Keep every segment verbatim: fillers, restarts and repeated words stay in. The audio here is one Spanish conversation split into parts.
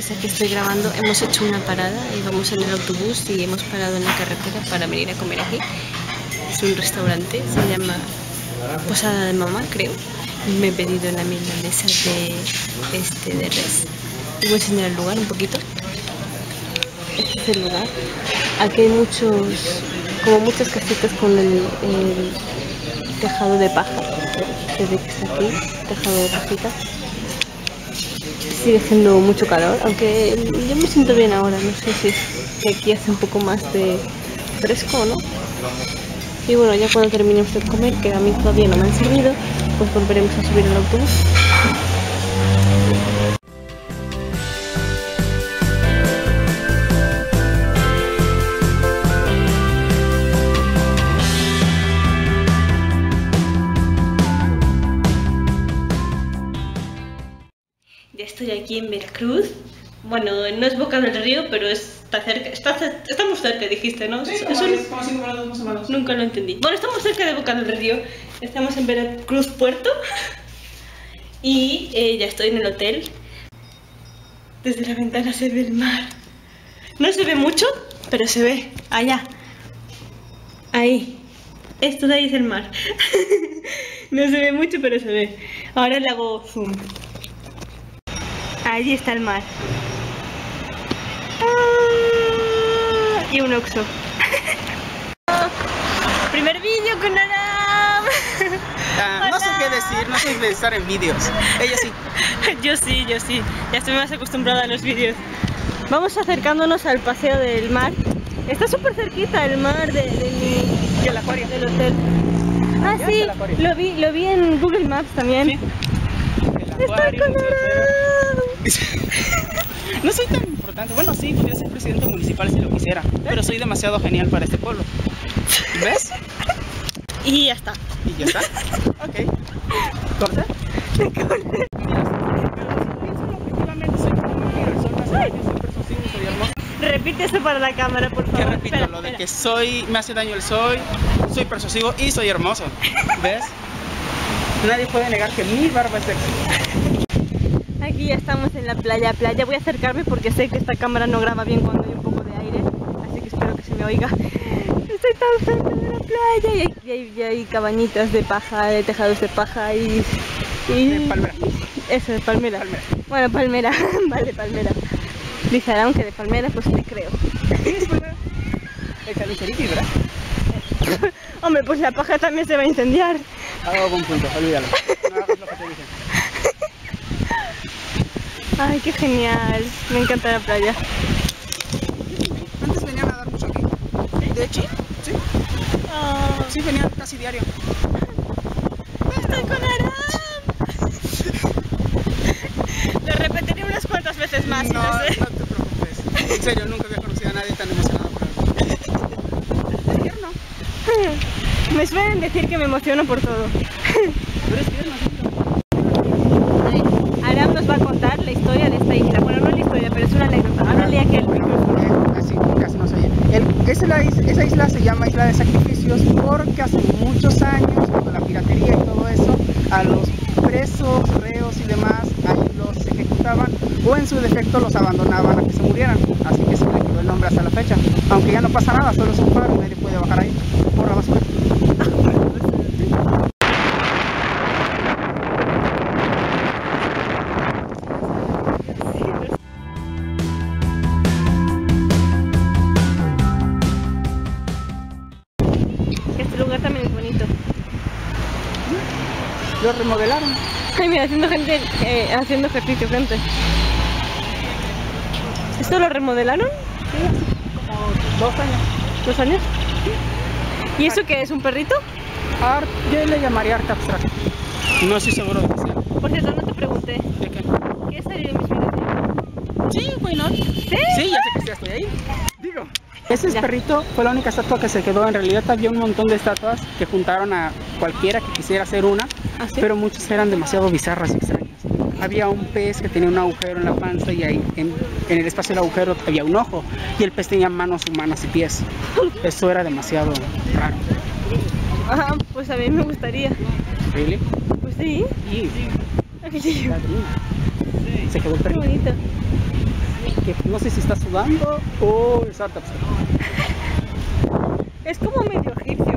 pues aquí estoy grabando. Hemos hecho una parada y vamos en el autobús y hemos parado en la carretera para venir a comer aquí. Es un restaurante, se llama Posada de Mamá, creo. Me he pedido la milanesa de, este, de res. Os voy a enseñar el lugar un poquito. Este es el lugar. Aquí hay muchos, como muchas casitas con el, el tejado de paja. Se ve que está aquí, tejado de pajita. Sigue haciendo mucho calor, aunque yo me siento bien ahora. No sé si es que aquí hace un poco más de fresco, ¿no? Y bueno, ya cuando terminemos de comer, que a mí todavía no me han servido, pues volveremos a subir al autobús. Ya estoy aquí en Veracruz. Bueno, no es Boca del Río, pero está cerca. Está, estamos cerca, dijiste, ¿no? Sí, como, Eso, es, como cinco minutos más o menos. Nunca lo entendí. Bueno, estamos cerca de Boca del Río. Estamos en Veracruz Puerto. Y eh, ya estoy en el hotel. Desde la ventana se ve el mar. No se ve mucho, pero se ve. Allá. Ahí. Esto de ahí es el mar. No se ve mucho, pero se ve. Ahora le hago zoom. Allí está el mar. Ah, y un Oxxo. Primer vídeo con Aram. Ah, no sé qué decir, no soy de estar en vídeos. Ella sí. Yo sí, yo sí. Ya estoy más acostumbrada a los vídeos. Vamos acercándonos al paseo del mar. Está súper cerquita el mar de, de mi, Y el acuario del hotel. Ah, ya sí, lo vi, lo vi en Google Maps también. Sí. El Estoy acuario, con Aram. No soy tan importante. Bueno, sí, podría ser presidente municipal si lo quisiera. Pero soy demasiado genial para este pueblo. ¿Ves? Y ya está. Y ya está. Ok. ¿Corta? Mira, objetivamente soy como una persona, soy persuasivo, soy hermoso. Repite eso para la cámara, por favor. Que repito, Espera, lo de espera. que soy, me hace daño el soy, soy persuasivo y soy hermoso. ¿Ves? Nadie puede negar que mi barba es sexy. Aquí ya estamos en la playa, playa. Voy a acercarme porque sé que esta cámara no graba bien cuando hay un poco de aire, así que espero que se me oiga. Estoy tan cerca de la playa y hay, y hay, y hay cabañitas de paja, de tejados de paja y... y... De palmera. Eso, de palmera. Palmera. Bueno, palmera, vale, palmera. Dice Aram que de palmera, pues te creo. ¿Qué es palmera? Échale un ceriti, ¿verdad? Hombre, pues la paja también se va a incendiar. Hago buen punto, olvídalo. No hagas lo que te dije. Ay, qué genial. Me encanta la playa. Antes venía a nadar mucho aquí. De hecho, sí. Oh, Sí, venía casi diario. estoy con Aram. Lo repetiré unas cuantas veces más, No, no sé. no te preocupes. En serio, nunca había conocido a nadie tan emocionado por algo. Es tierno. Me suelen decir que me emociono por todo. Pero es tierno, siento. Aram nos va a contar la historia de esta isla. Bueno, no la historia, pero es una anécdota. Háblale aquí al micrófono. Eh, Así, casi no se oye. El- esa, la is- esa isla se llama Isla de Sacrificios porque hace muchos años, con la piratería y todo eso, a los presos, reos y demás, ahí los ejecutaban o en su defecto los abandonaban a que se murieran. Así que se le quedó el nombre hasta la fecha. Aunque ya no pasa nada, solo es un faro, nadie puede bajar ahí por la basura. Este lugar también es bonito. Lo remodelaron. Ay, mira, haciendo gente, eh, haciendo ejercicio, gente. ¿Esto lo remodelaron? Sí, así como dos años. ¿Dos años? ¿Y eso qué es? ¿Un perrito? Art, yo le llamaría arte abstracto. No estoy seguro de que sea. Por cierto, no te pregunté. ¿De qué? ¿Quieres salir en mis videos? Sí, why not? ¿Sí? Sí, ya sé que sí, estoy ahí. Digo. Ese Ya. perrito fue la única estatua que se quedó. En realidad había un montón de estatuas que juntaron a cualquiera que quisiera hacer una, ¿Ah, sí? pero muchas eran demasiado bizarras y extrañas. Había un pez que tenía un agujero en la panza y ahí en, en el espacio del agujero había un ojo y el pez tenía manos humanas y pies. Eso era demasiado raro. Ah, pues a mí me gustaría. ¿Really? Pues sí. Y Ay, sí. se quedó el Qué perrito. bonito. que no sé si está sudando o es arte abstracto. Es como medio egipcio.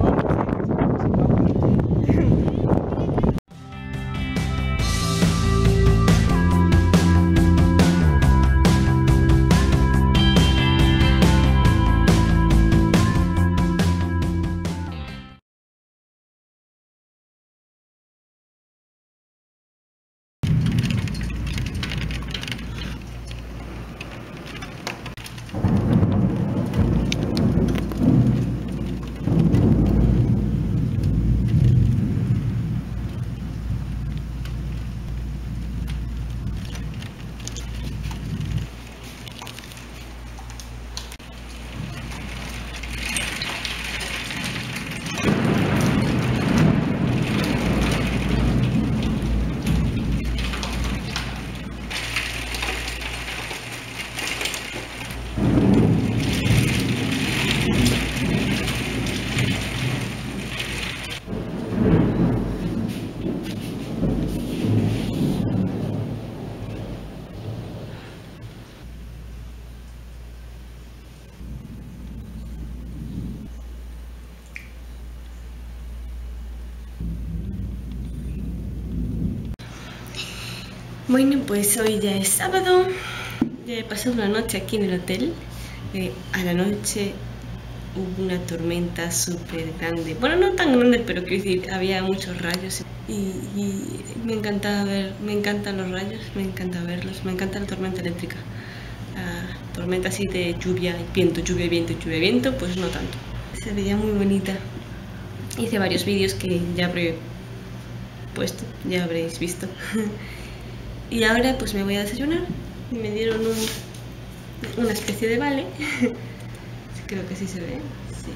Bueno, pues hoy ya es sábado, ya he pasado una noche aquí en el hotel. Eh, a la noche hubo una tormenta súper grande, bueno, no tan grande, pero quiero decir, había muchos rayos y, y me encanta ver, me encantan los rayos, me encanta verlos, me encanta la tormenta eléctrica. La tormenta así de lluvia y viento, lluvia y viento, lluvia y viento, pues no tanto. Se veía muy bonita. Hice varios vídeos que ya habré puesto, ya habréis visto. Y ahora pues me voy a desayunar. Me dieron un, una especie de vale. Creo que sí se ve.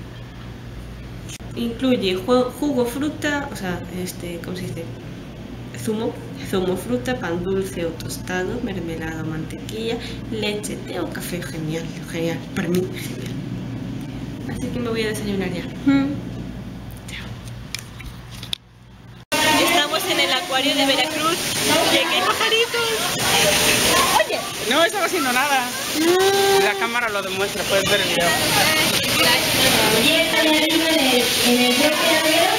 Sí. Incluye jugo, jugo, fruta, o sea, este, ¿cómo se dice? Zumo, zumo, fruta, pan dulce o tostado, mermelada o mantequilla, leche, té o café. Genial, genial, para mí genial. Así que me voy a desayunar ya. Mm. Estamos en el acuario de Veracruz y aquí hay pajaritos. Oye, no estaba haciendo nada. No. La cámara lo demuestra, puedes ver el video. Y esta de arriba en el bloque de arriba.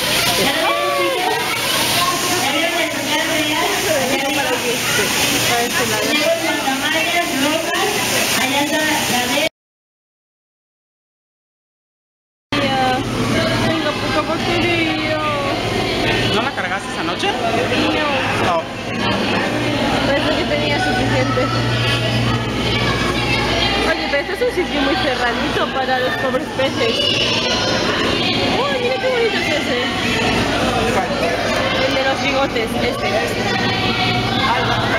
Tengo poca batería. ¿No la cargaste esa noche? No. No. Pensé que tenía suficiente. Oye, pero este es un sitio muy cerradito para los pobres peces. ¡Uy, mira qué bonito es ese! El de los bigotes, este. Alba.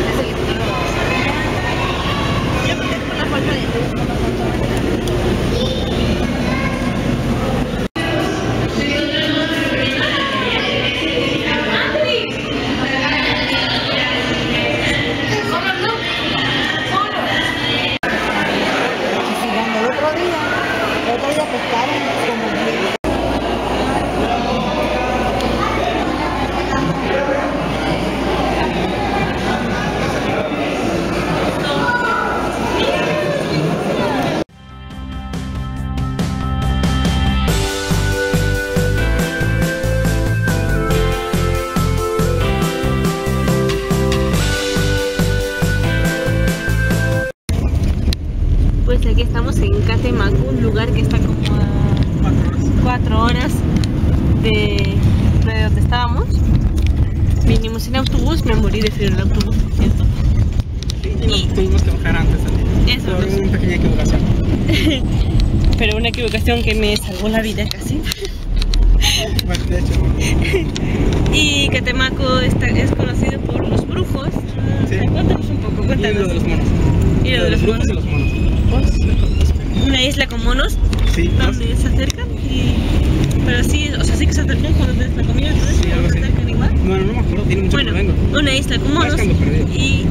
Pues aquí estamos en Catemaco, un lugar que está como a cuatro horas de, de donde estábamos. Vinimos en autobús, me morí de frío en el autobús, por cierto. Sí, y nos tuvimos que bajar antes también. Eso, Por no sé. una pequeña equivocación. Pero una equivocación que me salvó la vida casi. Bueno, de hecho. Y Catemaco está, es conocido por los brujos. Sí. Cuéntanos un poco, Y cuéntanos. lo de los monos. Y lo de los monos. brujos y los monos. Una isla con monos Sí, ¿no? donde se acercan y... Pero sí, o sea, sí que se acercan cuando tienes la comida, entonces Sí, algo se así. acercan igual. Bueno, no me acuerdo, tiene mucho Bueno, que no vengo. una isla con monos Más cuando perdido. y...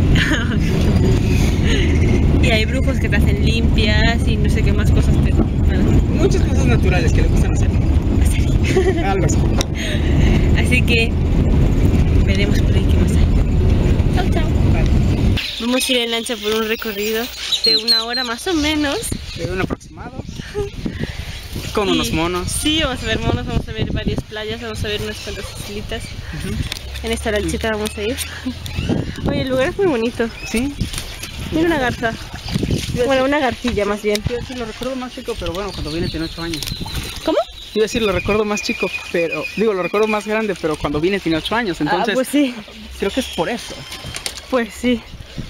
y hay brujos que te hacen limpias y no sé qué más cosas, pero nada. Muchas cosas naturales que le gustan hacer. Algo así. Así que veremos por ahí qué más hay. Chao, chao. Vale. Vamos a ir en lancha por un recorrido de una hora más o menos. De un aproximado. Con Y- unos monos. Sí, vamos a ver monos, vamos a ver varias playas, vamos a ver unas cuantas islitas. Ujú. En esta lanchita vamos a ir. Oye, el lugar es muy bonito. Sí. Mira una garza. Bueno, una garcilla más bien. Iba a decir, lo recuerdo más chico, pero bueno, cuando vine tenía ocho años. ¿Cómo? Iba a decir, lo recuerdo más chico, pero... Digo, lo recuerdo más grande, pero cuando vine tenía ocho años, entonces... Ah, pues sí. Creo que es por eso. Pues sí.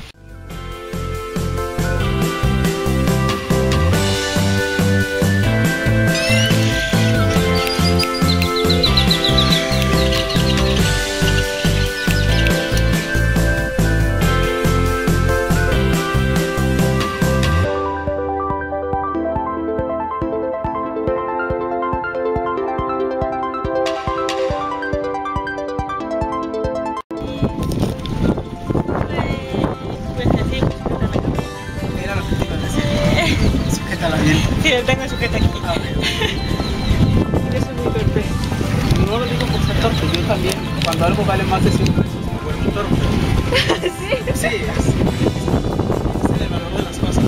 Pues así, pues Era lo que te iba a decir. Sujétala bien. sí, tengo sujeta aquí. Ah, ok. Yo soy muy torpe. No lo digo por ser torpe, yo también. Cuando algo vale más de cien pesos, me vuelvo torpe. ¿Sí? Sí, es, es el valor de las cosas.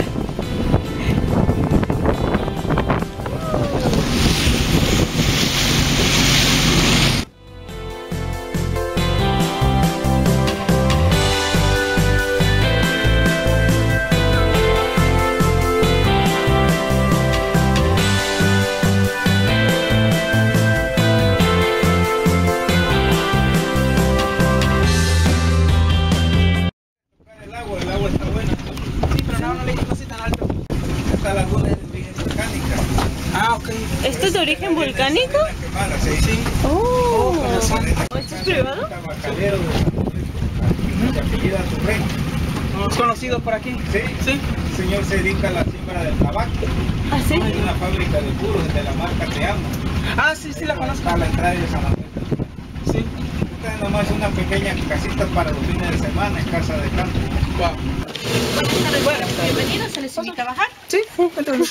El agua, el agua está buena. Sí, pero no, no le no soy tan alto. Esta laguna es de origen volcánica. Ah, ok. ¿Esto es de origen volcánico? Arena quemada, sí, sí. Oh. Arena ¿Esto es privado? Tabacalero de se apellida Turrén. ¿No es conocido por aquí? Sí, Sí. el señor se dedica a la siembra del tabaco. ¿Ah, sí? Hay una fábrica de puros de la marca Te Amo. Ah, sí, sí la conozco. Está a la entrada de San Manuel. Sí. Esta es nomás una pequeña casita para los fines de semana en casa de campo. Wow. Buenas tardes, bienvenidos, se les invita a bajar. Sí, cuéntame.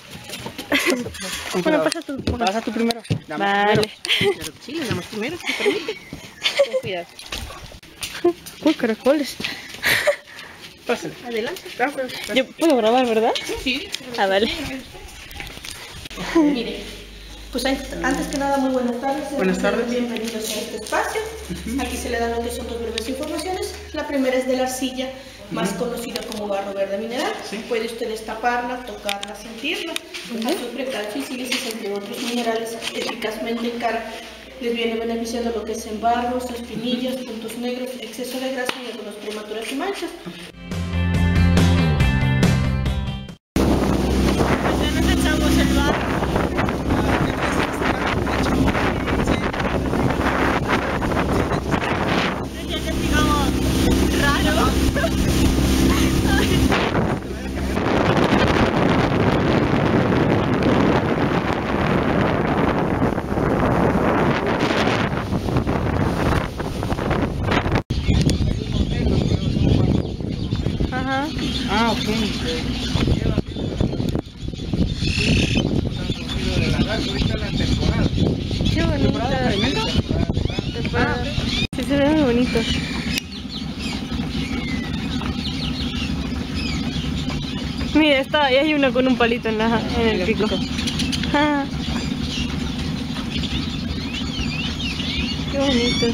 Bueno, pasa tú. Pasa tú primero. Dame Vale. primero. Claro que sí, le damos primero, si permite. Con cuidado. Uy, caracoles. Pásale. Adelante. Ah, pues, Yo puedo grabar, ¿verdad? Sí. Ah, vale. Mire, pues antes antes que nada, muy buenas tardes. Buenas tardes. Bienvenidos a este espacio. Aquí se le dan lo que son dos breves informaciones. La primera es de la arcilla, más conocida como barro verde mineral. Sí. Puede usted destaparla, tocarla, sentirla. Azufre, calcio y sílice, entre otros minerales, eficazmente en cara. Les viene beneficiando lo que es embarros, espinillas, puntos negros, exceso de grasa y algunas prematuras y manchas. Ya nos echamos el bar. Ya que digamos raro. Ajá. Ah, ok. Ahorita la temporada. Qué bonito. Ah, Sí, se ve muy bonito. Mira, está, ahí hay uno con un palito en, la, en el pico. Ah. Qué bonito.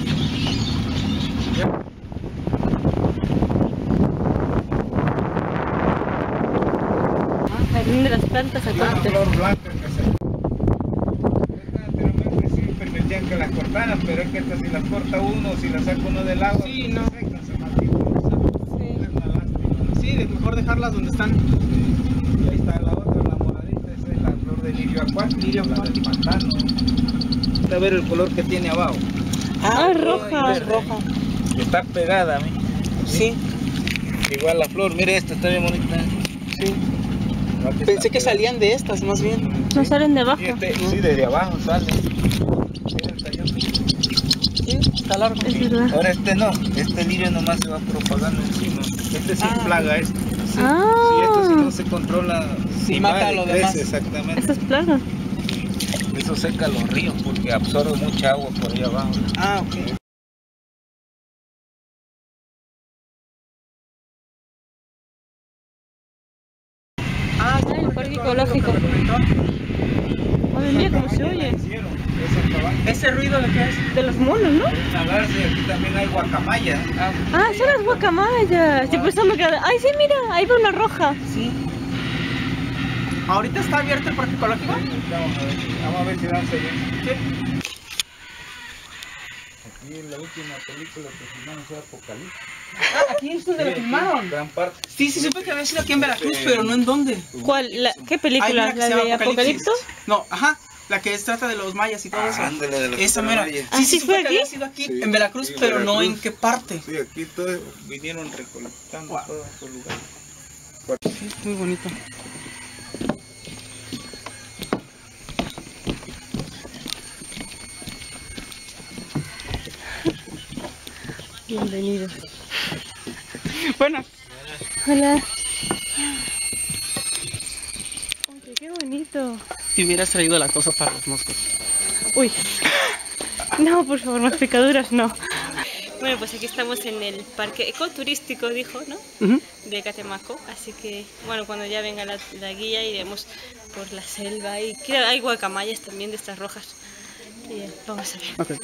Jardín de las plantas La acuáticas. flor blanca que se... Esta anteriormente sí permitían que las cortaran, pero es que esta si las corta uno, si las saca uno del agua, Sí, pues no. se secan, se marchitan. Es una lástima. sí, de mejor dejarlas donde están. Y ahí está la otra, la moradita, esa es la flor de lirio acuático, Lirio la del acuático. pantano. A ver el color que tiene abajo. Ah, ok, roja. es roja. Está pegada a mí. Sí, Igual la flor, mire esta, está bien bonita. sí. No, aquí Pensé está que pegada. salían de estas, más bien. No salen de abajo. Y este, sí, desde abajo sale. Mira el tallón. Sí, está largo. Es verdad. Ahora este no, este lirio nomás se va propagando encima. Este sí Ah, plaga este. Sí. Ah. Si esto si no se controla, Sí, mata invade, lo crece, demás. exactamente. Esta es plaga. Eso seca los ríos porque absorbe mucha agua por ahí abajo. Ah, ok. ecológico. Madre mía, cómo se oye. ¿Ese ruido de qué es? De los monos, ¿no? Nadarse, aquí también hay guacamaya. Ah, son las guacamayas. Yo pensaba que... Ay, sí, mira, ahí va una roja. Sí. ¿Ahorita está abierto el parque ecológico? Vamos a ver, vamos a ver si dan seguimiento. Sí. Aquí la última película que filmamos fue Apocalipsis. Ah, aquí es donde Sí, lo filmaron. aquí, gran parte. Sí, sí, supe que había sido aquí en Veracruz, pero no en dónde. ¿Cuál? La- ¿Qué Hay película? una que ¿La se llama de Apocalipto? No, ajá. La que trata de los mayas y todo Ah, eso. ándale, de los Esa mera. mayas. ¿Ah, sí supe fue que aquí? había sido aquí Sí, en Veracruz, sí, en pero no Veracruz. en qué parte. Sí, aquí todos vinieron recolectando Wow. todos estos lugares. Sí, muy bonito. Bienvenido. Bueno, Hola. Oye, qué bonito. si hubieras traído la cosa para los moscos. Uy. No, por favor, más picaduras no. Bueno, pues aquí estamos en el parque ecoturístico, dijo, ¿no? Ujú. De Catemaco. Así que, bueno, cuando ya venga la, la guía iremos por la selva. Y creo hay guacamayas también de estas rojas. Y ya, vamos a ver. Ok.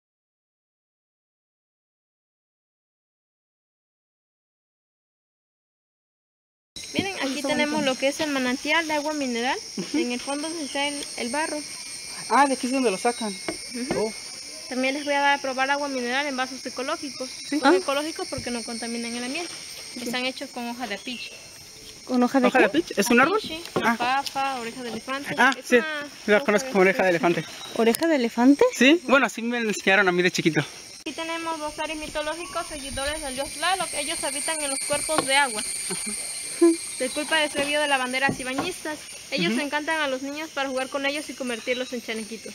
Miren, aquí tenemos lo que es el manantial de agua mineral. En el fondo está el, el barro. Ah, de aquí es donde lo sacan. Oh. También les voy a dar a probar agua mineral en vasos ecológicos. Sí. Son Ah. ecológicos porque no contaminan el ambiente. Están hechos con hoja de piche. ¿Con hoja de ¿Hoja de qué? pitch? ¿Es un árbol? Piche, Ah. papa, oreja de elefante. Ah, Es sí. una La hoja conozco de- como oreja de elefante. ¿Oreja de elefante? Sí, bueno, así me enseñaron a mí de chiquito. Aquí tenemos dos seres mitológicos seguidores del dios Tlaloc. Ellos habitan en los cuerpos de agua. De culpa de extravío de lavanderas y bañistas. Ellos Ujú. encantan a los niños para jugar con ellos y convertirlos en chanequitos.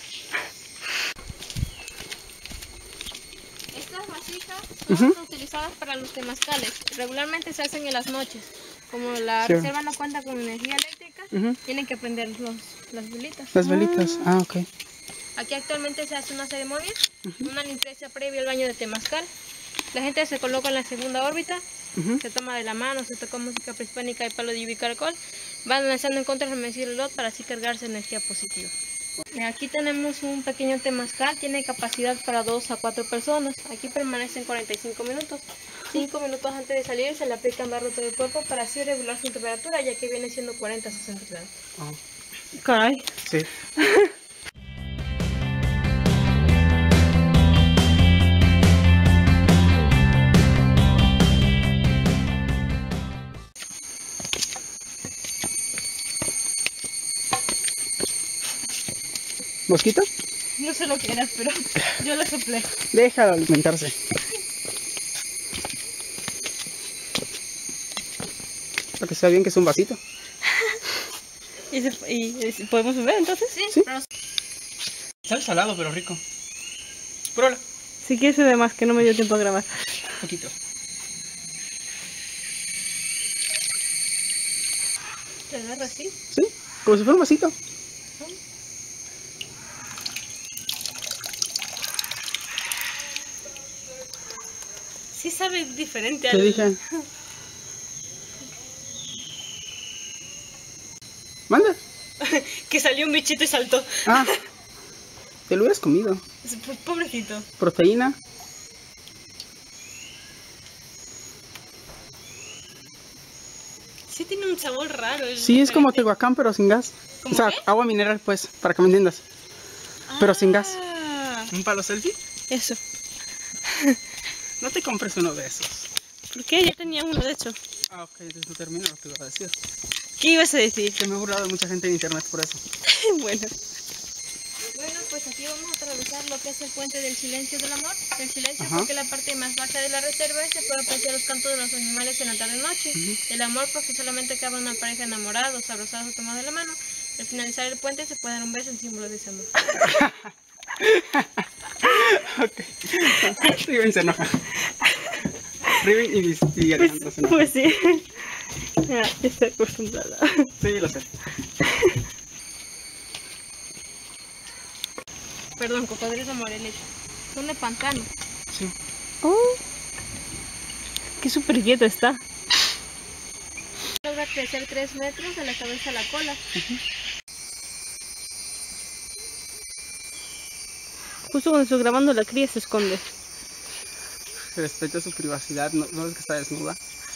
Estas vasijas son Ujú. utilizadas para los temazcales. Regularmente se hacen en las noches. Como la Sí. reserva no cuenta con energía eléctrica, Ujú. tienen que prender los, las velitas. Las velitas. Ah, ok. Aquí actualmente se hace una ceremonia, una limpieza previa al baño de temazcal. La gente se coloca en la segunda órbita, Ujú. se toma de la mano, se toca música prehispánica y palo de yubica alcohol. Van lanzando en contra del lot para así cargarse energía positiva. Y aquí tenemos un pequeño temazcal, tiene capacidad para dos a cuatro personas. Aquí permanecen cuarenta y cinco minutos. cinco minutos antes de salir se le aplican barro todo el cuerpo para así regular su temperatura, ya que viene siendo cuarenta a sesenta grados. Ah, Caray. sí. ¿Mosquito? No sé lo que era, pero yo lo soplé. Déjalo alimentarse. Para que sea bien que es un vasito. ¿Y, se- y- y podemos beber entonces? Sí, Sí. pero Sabe salado, pero rico. Pruébalo. Si quieres beber más, que no me dio tiempo a grabar. Un poquito. se agarra así. Sí, como si fuera un vasito. Sí sabe diferente Te al... dije. Manda. que salió un bichito y saltó. Ah, te lo hubieras comido. P- Pobrecito. Proteína. Sí tiene un sabor raro. Sí, es como diferente. Tehuacán, pero sin gas. ¿Cómo O sea, qué? agua mineral, pues, para que me entiendas. pero sin gas. Ah, ¿Un palo selfie? Eso. No te compres uno de esos. ¿Por qué? Ya tenía uno, de hecho. Ah, ok, entonces no termino lo que iba a decir. ¿Qué ibas a decir? Que me he burlado de mucha gente en internet por eso. Bueno. Bueno, pues aquí vamos a atravesar lo que es el puente del silencio del amor. El silencio Ajá. porque la parte más baja de la reserva se puede apreciar los cantos de los animales en la tarde-noche. El amor porque solamente cabe una pareja enamorados, abrazados o tomados de la mano. Al finalizar el puente se puede dar un beso en símbolo de ese amor. Ok. Riven se enoja. Riven y, mis- y Alejandro se enoja. Pues sí. Ya, ya estoy acostumbrada. Sí, lo sé. Perdón, cocodrilo morelecho. Son de pantano. Sí. Oh. Qué súper quieto está. Logra crecer tres metros de la cabeza a la cola. Uh-huh. Justo cuando estoy grabando la cría se esconde. Respeta su privacidad, no, no es que está desnuda.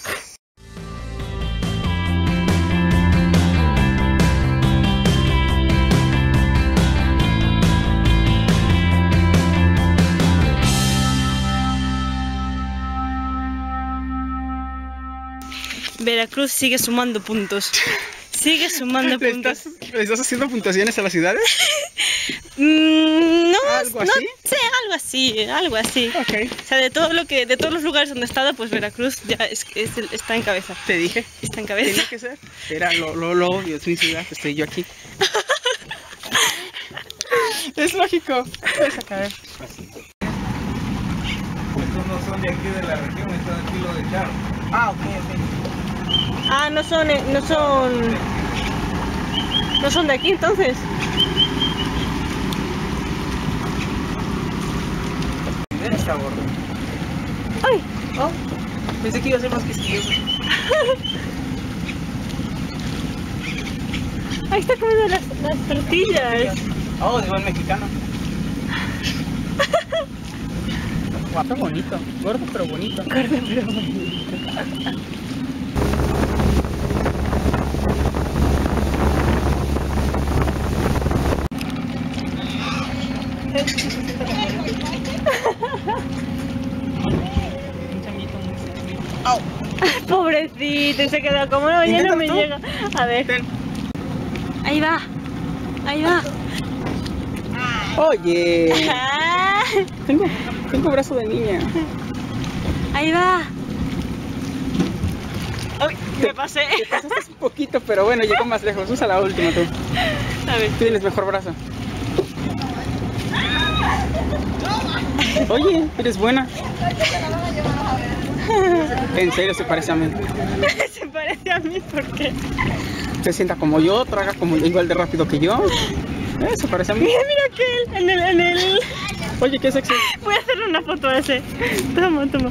Veracruz sigue sumando puntos. Sigue sumando ¿Le puntos. estás, ¿Le estás haciendo puntuaciones a las ciudades? Mm, no, ¿Algo no así? sé, algo así, algo así. Ok. O sea, de todo lo que, de todos los lugares donde he estado, pues Veracruz ya es, es el- está en cabeza. Te dije. Está en cabeza. Tenía que ser. Era lo, lo, lo obvio, es mi ciudad, estoy yo aquí. Es lógico. Vas a caer. Estos no son de aquí de la región, estos de aquí los de Charo. Ah, ok, ok. Ah, no son, eh, no son, no son de aquí entonces. Mira, está gordo. Ay, Oh, pensé que iba a ser más quisquilloso. ahí está comiendo las, las tortillas. Oh, de buen mexicano. Está bonito, gordo pero bonito. Gordo pero bonito. Au. Pobrecito, y se quedó como no, ya no me Inténtalo tú. llega. A ver, Ten. ahí va, ahí va. Oye, Ah, tengo, tengo brazo de niña. ahí va. Uy, me pasé. Te pasaste un poquito, pero bueno, llegó más lejos. Usa la última tú. A ver. Tú tienes mejor brazo. Oye, eres buena. En serio, se parece a mí. Se parece a mí porque. Se sienta como yo, traga como igual de rápido que yo. Eh, se parece a mí. Mira, mira aquel, en el, en el. Oye, qué sexy. Voy a hacerle una foto a ese. Toma, toma.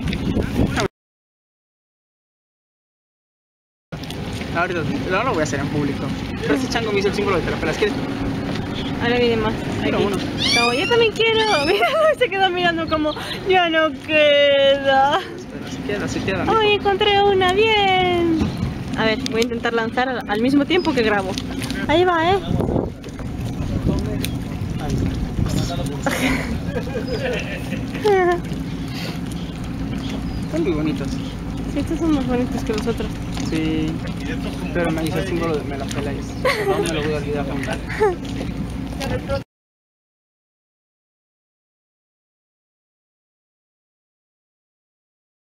Ahorita no lo voy a hacer en público. Pero este chango me hizo el símbolo de te la pelas. ¿Quieres? Ahora viene más. Quiero Aquí. uno. No, yo también quiero. Mira, se quedó mirando como ya no queda. Espera, si queda, si queda. Ay, encontré una bien. A ver, voy a intentar lanzar al, al mismo tiempo que grabo. Ahí va, ¿eh? Son muy bonitos. Sí, estos son más bonitos que los otros. Sí. Pero me hizo el símbolo de me la pelas. No me lo voy a olvidar nunca.